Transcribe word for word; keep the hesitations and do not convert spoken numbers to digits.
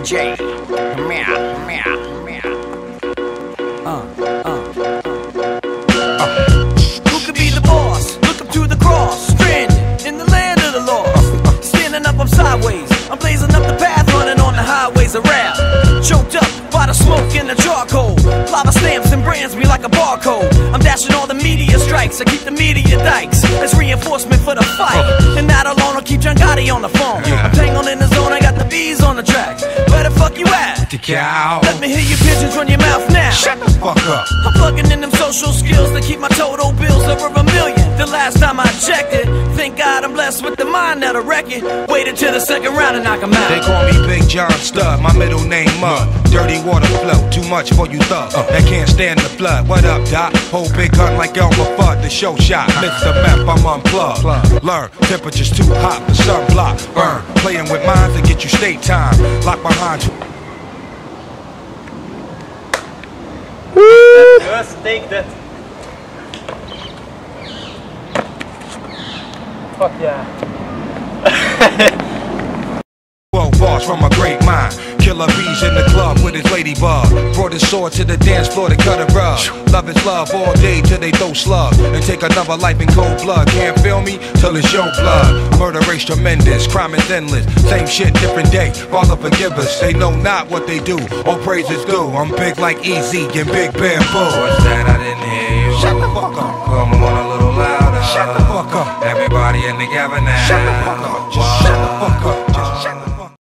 J. Meow, meow, meow. Uh, uh, uh. Who could be the boss? Look up to the cross, stranded in the land of the lost. Standing up, I'm sideways. I'm blazing up the path, running on the highways of rap. Choked up by the smoke and the charcoal. Lava stamps and brands me like a barcode. I'm dashing all the media strikes. I keep the media dikes as reinforcement for the fight. And not alone, I'll keep John Gotti on the phone. I'm tangled in the zone, I got the bees on the track. Where the fuck you at? The cow. Let me hear you pigeons run your mouth now. Shut the fuck up. I'm plugging in them social skills to keep my total bills over a million. The last time I checked it, thank God I'm blessed with the mind that'll wreck it. Waited till the second round and knock 'em out. They call me Big John Stud, my middle name Mud. Dirty water flow, too much for you thugs uh. that can't stand the flood. What up, Doc? Hold big gun like Elmer Fudd, the show shot. Mister Meth, I'm unplugged. Learn, temperature's too hot, the sunblock. Burn, playing with minds to get you state time. Lock behind you. Just take that. Fuck yeah. twelve bars from a great mind. Killer bees in the club with his ladybug. Brought his sword to the dance floor to cut a rug. Love is love all day till they throw slugs and take another life in cold blood. Can't feel me till it's your blood. Murder rate's tremendous, crime is endless. Same shit, different day. Father forgive us. They know not what they do. All praise is due. I'm big like Easy and Big Bamboo. What's that? I didn't hear you. Shut the fuck up. Come on a little louder. Shut the fuck up. Everybody in together now. Shut the fuck up. Just shut the fuck up.